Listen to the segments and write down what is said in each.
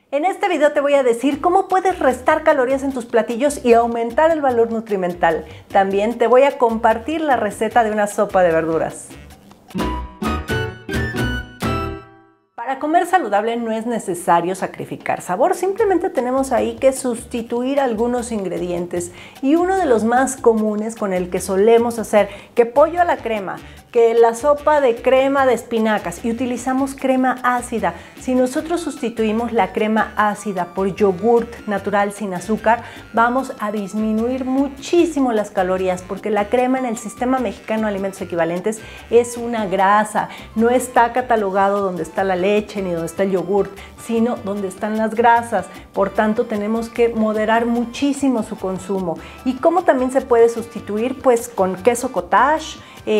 En este video te voy a decir cómo puedes restar calorías en tus platillos y aumentar el valor nutrimental. También te voy a compartir la receta de una sopa de verduras. Para comer saludable no es necesario sacrificar sabor, simplemente tenemos ahí que sustituir algunos ingredientes. Y uno de los más comunes con el que solemos hacer, que pollo a la crema, que la sopa de crema de espinacas y utilizamos crema ácida. Si nosotros sustituimos la crema ácida por yogurt natural sin azúcar, vamos a disminuir muchísimo las calorías porque la crema en el Sistema Mexicano de Alimentos Equivalentes es una grasa. No está catalogado donde está la leche ni donde está el yogurt, sino donde están las grasas. Por tanto, tenemos que moderar muchísimo su consumo. ¿Y cómo también se puede sustituir? Pues con queso cottage,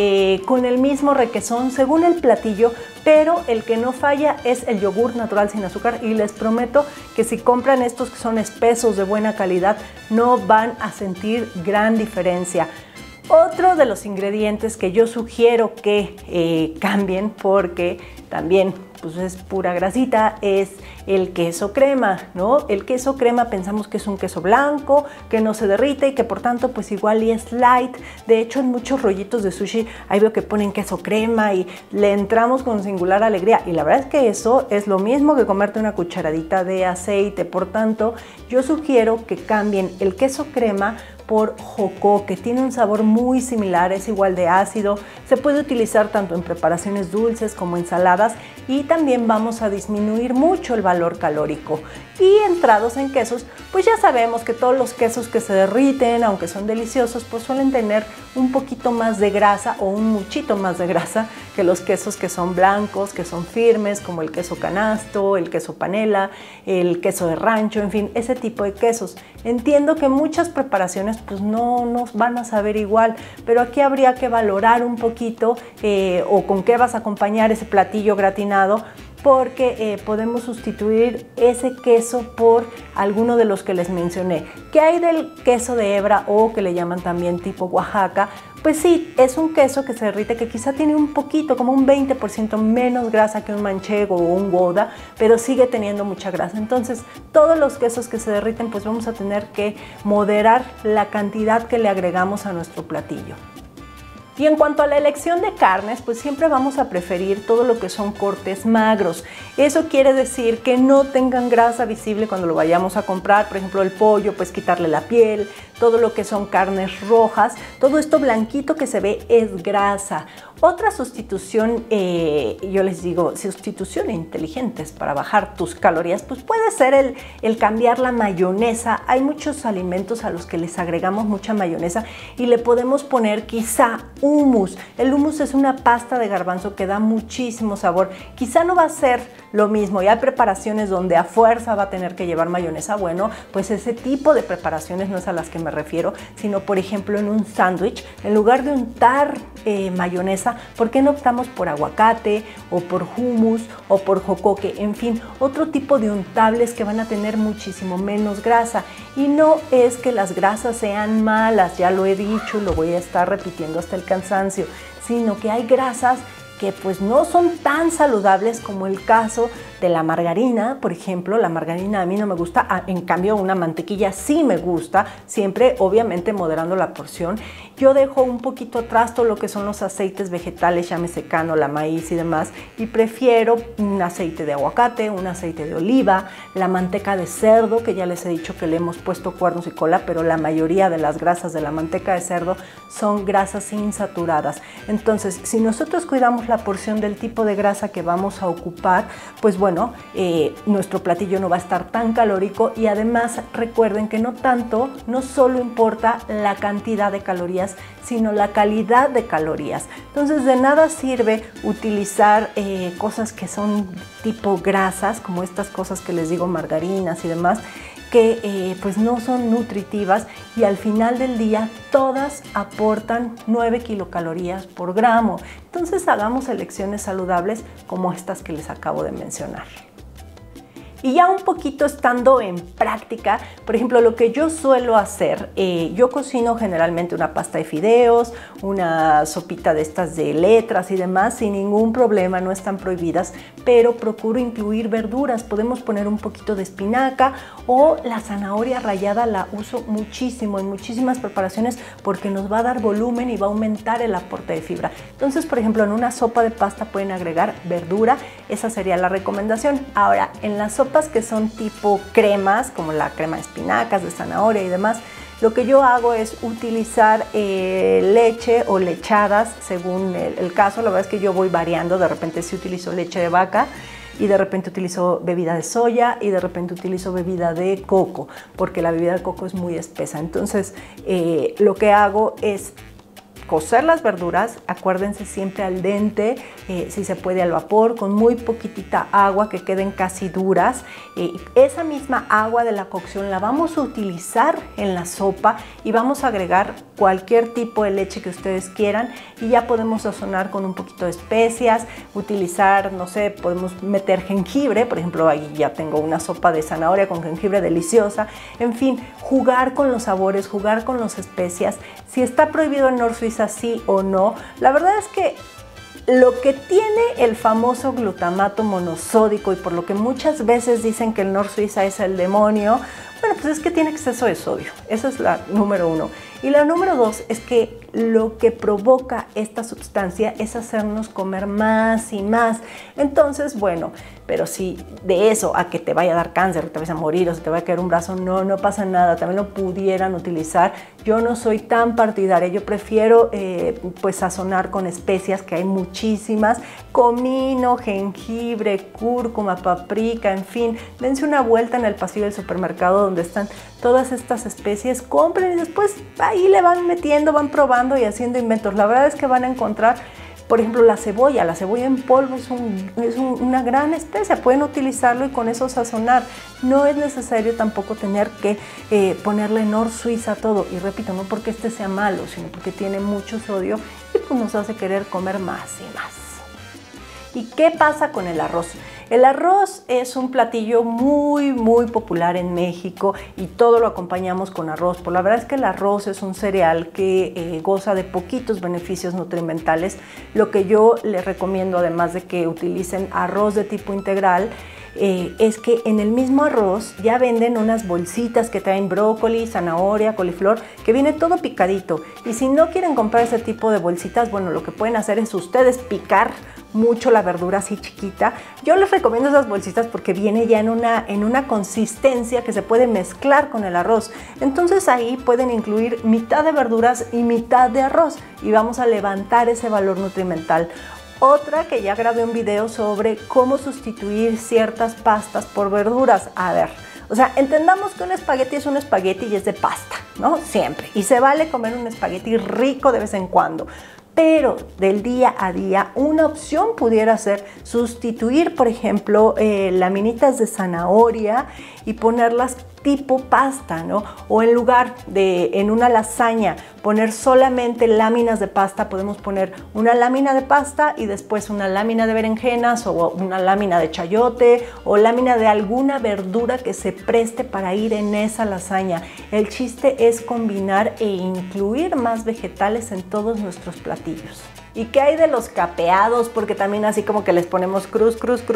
con el mismo requesón según el platillo, pero el que no falla es el yogur natural sin azúcar y les prometo que si compran estos que son espesos de buena calidad no van a sentir gran diferencia. Otro de los ingredientes que yo sugiero que cambien porque también pues es pura grasita, es el queso crema, ¿no? El queso crema pensamos que es un queso blanco, que no se derrite y que por tanto pues igual y es light. De hecho en muchos rollitos de sushi ahí veo que ponen queso crema y le entramos con singular alegría. Y la verdad es que eso es lo mismo que comerte una cucharadita de aceite. Por tanto, yo sugiero que cambien el queso crema por jocó, que tiene un sabor muy similar, es igual de ácido, se puede utilizar tanto en preparaciones dulces como ensaladas y también vamos a disminuir mucho el valor calórico. Y entrados en quesos, pues ya sabemos que todos los quesos que se derriten, aunque son deliciosos, pues suelen tener un poquito más de grasa o un muchito más de grasa que los quesos que son blancos, que son firmes, como el queso canasto, el queso panela, el queso de rancho, en fin, ese tipo de quesos. Entiendo que muchas preparaciones pues no nos van a saber igual, pero aquí habría que valorar un poquito o con qué vas a acompañar ese platillo gratinado, porque podemos sustituir ese queso por alguno de los que les mencioné. ¿Qué hay del queso de hebra o que le llaman también tipo Oaxaca? Pues sí, es un queso que se derrite, que quizá tiene un poquito, como un 20% menos grasa que un manchego o un gouda, pero sigue teniendo mucha grasa. Entonces, todos los quesos que se derriten, pues vamos a tener que moderar la cantidad que le agregamos a nuestro platillo. Y en cuanto a la elección de carnes, pues siempre vamos a preferir todo lo que son cortes magros. Eso quiere decir que no tengan grasa visible cuando lo vayamos a comprar. Por ejemplo, el pollo, pues quitarle la piel, todo lo que son carnes rojas, todo esto blanquito que se ve es grasa. Otra sustitución, yo les digo, sustitución inteligentes para bajar tus calorías, pues puede ser el cambiar la mayonesa. Hay muchos alimentos a los que les agregamos mucha mayonesa y le podemos poner quizá hummus. El hummus es una pasta de garbanzo que da muchísimo sabor. Quizá no va a ser lo mismo y hay preparaciones donde a fuerza va a tener que llevar mayonesa. Bueno, pues ese tipo de preparaciones no es a las que me refiero, sino por ejemplo en un sándwich, en lugar de untar mayonesa, ¿por qué no optamos por aguacate o por hummus o por jocoque? En fin, otro tipo de untables que van a tener muchísimo menos grasa. Y no es que las grasas sean malas, ya lo he dicho y lo voy a estar repitiendo hasta el cansancio, sino que hay grasas que pues no son tan saludables como el caso de la margarina. Por ejemplo, la margarina a mí no me gusta, en cambio una mantequilla sí me gusta, siempre obviamente moderando la porción. Yo dejo un poquito atrás todo lo que son los aceites vegetales, llámese canola, maíz y demás, y prefiero un aceite de aguacate, un aceite de oliva, la manteca de cerdo, que ya les he dicho que le hemos puesto cuernos y cola, pero la mayoría de las grasas de la manteca de cerdo son grasas insaturadas. Entonces, si nosotros cuidamos la porción del tipo de grasa que vamos a ocupar, pues bueno, nuestro platillo no va a estar tan calórico. Y además recuerden que no solo importa la cantidad de calorías, sino la calidad de calorías. Entonces de nada sirve utilizar cosas que son tipo grasas, como estas cosas que les digo, margarinas y demás, que pues no son nutritivas y al final del día todas aportan 9 kilocalorías por gramo. Entonces hagamos elecciones saludables como estas que les acabo de mencionar. Y ya un poquito estando en práctica, por ejemplo, lo que yo suelo hacer, yo cocino generalmente una pasta de fideos, una sopita de estas de letras y demás, sin ningún problema, no están prohibidas, pero procuro incluir verduras. Podemos poner un poquito de espinaca o la zanahoria rallada, la uso muchísimo en muchísimas preparaciones porque nos va a dar volumen y va a aumentar el aporte de fibra. Entonces, por ejemplo, en una sopa de pasta pueden agregar verdura, esa sería la recomendación. Ahora, en las sopas que son tipo cremas, como la crema de espinacas, de zanahoria y demás, lo que yo hago es utilizar leche o lechadas según el caso. La verdad es que yo voy variando, de repente sí utilizo leche de vaca y de repente utilizo bebida de soya y de repente utilizo bebida de coco, porque la bebida de coco es muy espesa. Entonces lo que hago es cocer las verduras, acuérdense siempre al dente, si se puede al vapor, con muy poquitita agua que queden casi duras. Esa misma agua de la cocción la vamos a utilizar en la sopa y vamos a agregar cualquier tipo de leche que ustedes quieran y ya podemos sazonar con un poquito de especias, utilizar, no sé, podemos meter jengibre, por ejemplo, ahí ya tengo una sopa de zanahoria con jengibre deliciosa. En fin, jugar con los sabores, jugar con las especias. Si está prohibido en North Suiza, sí o no. La verdad es que lo que tiene el famoso glutamato monosódico y por lo que muchas veces dicen que el North Suiza es el demonio, bueno, pues es que tiene exceso de sodio. Esa es la número uno. Y la número dos es que lo que provoca esta sustancia es hacernos comer más y más. Entonces, bueno, pero si de eso a que te vaya a dar cáncer, o te vas a morir o se te va a caer un brazo, no pasa nada. También lo pudieran utilizar. Yo no soy tan partidaria. Yo prefiero pues sazonar con especias, que hay muchísimas. Comino, jengibre, cúrcuma, paprika, en fin. Dense una vuelta en el pasillo del supermercado donde están todas estas especies. Compren y después ahí le van metiendo, van probando y haciendo inventos. La verdad es que van a encontrar, por ejemplo, la cebolla en polvo es una gran especia, pueden utilizarlo y con eso sazonar. No es necesario tampoco tener que ponerle North Suiza a todo. Y repito, no porque este sea malo, sino porque tiene mucho sodio y pues nos hace querer comer más y más. ¿Y qué pasa con el arroz? El arroz es un platillo muy popular en México y todo lo acompañamos con arroz. Por la verdad es que el arroz es un cereal que goza de poquitos beneficios nutrimentales. Lo que yo les recomiendo, además de que utilicen arroz de tipo integral, es que en el mismo arroz ya venden unas bolsitas que traen brócoli, zanahoria, coliflor, que viene todo picadito. Y si no quieren comprar ese tipo de bolsitas, bueno, lo que pueden hacer es ustedes picar mucho la verdura así chiquita. Yo les recomiendo esas bolsitas porque viene ya en una consistencia que se puede mezclar con el arroz. Entonces ahí pueden incluir mitad de verduras y mitad de arroz y vamos a levantar ese valor nutrimental. Otra que ya grabé un video sobre cómo sustituir ciertas pastas por verduras. A ver, o sea, entendamos que un espagueti es un espagueti y es de pasta, ¿no? Siempre. Y se vale comer un espagueti rico de vez en cuando. Pero del día a día, una opción pudiera ser sustituir, por ejemplo, laminitas de zanahoria y ponerlas tipo pasta, ¿no? O en lugar de en una lasaña poner solamente láminas de pasta, podemos poner una lámina de pasta y después una lámina de berenjenas o una lámina de chayote o lámina de alguna verdura que se preste para ir en esa lasaña. El chiste es combinar e incluir más vegetales en todos nuestros platillos. ¿Y qué hay de los capeados? Porque también así como que les ponemos cruz.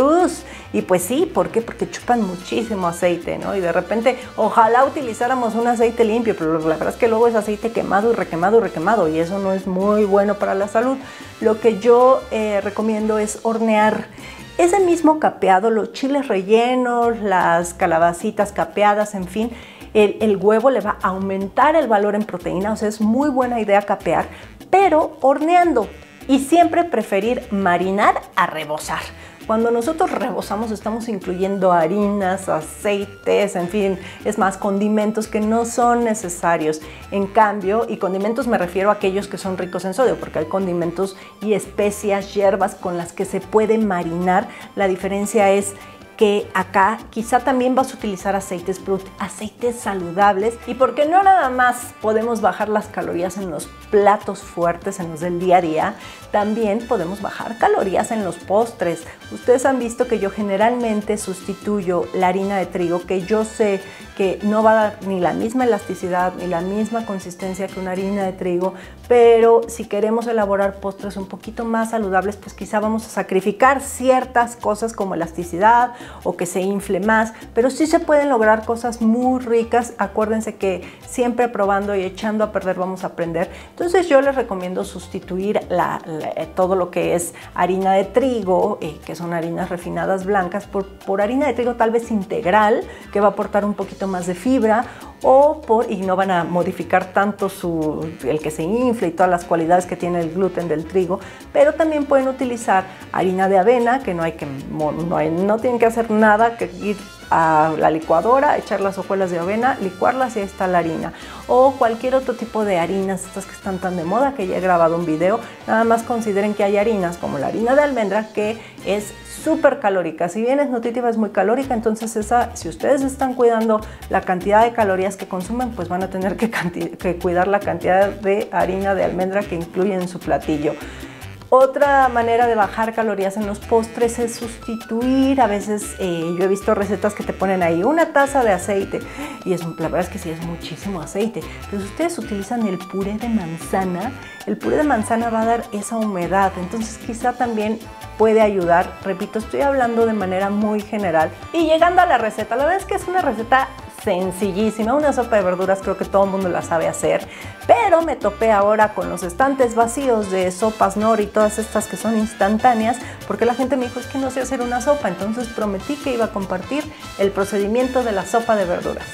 Y pues sí, ¿por qué? Porque chupan muchísimo aceite, ¿no? Y de repente, ojalá utilizáramos un aceite limpio, pero la verdad es que luego es aceite quemado y requemado y eso no es muy bueno para la salud. Lo que yo recomiendo es hornear ese mismo capeado, los chiles rellenos, las calabacitas capeadas, en fin. El huevo le va a aumentar el valor en proteína, o sea, es muy buena idea capear, pero horneando. Y siempre preferir marinar a rebozar. Cuando nosotros rebozamos estamos incluyendo harinas, aceites, en fin, es más, condimentos que no son necesarios. En cambio, y condimentos me refiero a aquellos que son ricos en sodio, porque hay condimentos y especias, hierbas con las que se puede marinar. La diferencia es que acá quizá también vas a utilizar aceites saludables, y porque no nada más podemos bajar las calorías en los platos fuertes, en los del día a día, también podemos bajar calorías en los postres. Ustedes han visto que yo generalmente sustituyo la harina de trigo, que yo sé que no va a dar ni la misma elasticidad ni la misma consistencia que una harina de trigo, pero si queremos elaborar postres un poquito más saludables, pues quizá vamos a sacrificar ciertas cosas como elasticidad o que se infle más, pero sí se pueden lograr cosas muy ricas. Acuérdense que siempre probando y echando a perder vamos a aprender. Entonces yo les recomiendo sustituir todo lo que es harina de trigo, que son harinas refinadas blancas, por harina de trigo tal vez integral, que va a aportar un poquito más de fibra, y no van a modificar tanto el que se infle y todas las cualidades que tiene el gluten del trigo. Pero también pueden utilizar harina de avena, que no tienen que hacer nada que ir a la licuadora, echar las hojuelas de avena, licuarlas y ahí está la harina. O cualquier otro tipo de harinas, estas que están tan de moda, que ya he grabado un video. Nada más consideren que hay harinas como la harina de almendra, que es súper calórica. Si bien es nutritiva, es muy calórica, entonces si ustedes están cuidando la cantidad de calorías que consumen, pues van a tener que cuidar la cantidad de harina de almendra que incluyen en su platillo. Otra manera de bajar calorías en los postres es sustituir. A veces yo he visto recetas que te ponen ahí una taza de aceite y la verdad es que sí es muchísimo aceite. Pero si ustedes utilizan el puré de manzana va a dar esa humedad, entonces quizá también puede ayudar. Repito, estoy hablando de manera muy general. Y llegando a la receta, la verdad es que es una receta sencillísima, una sopa de verduras, creo que todo el mundo la sabe hacer, pero me topé ahora con los estantes vacíos de sopas Knorr y todas estas que son instantáneas, porque la gente me dijo, es que no sé hacer una sopa, entonces prometí que iba a compartir el procedimiento de la sopa de verduras.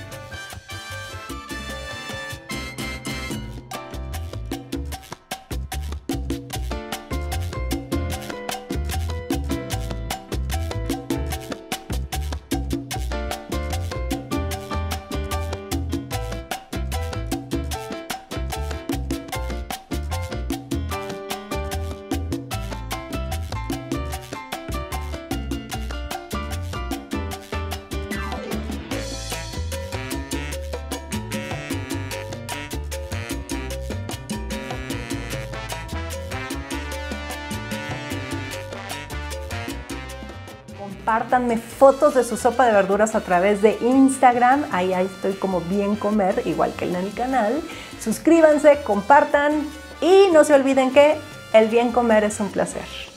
Compártanme fotos de su sopa de verduras a través de Instagram, ahí estoy como Bien Comer, igual que en el canal. Suscríbanse, compartan y no se olviden que el bien comer es un placer.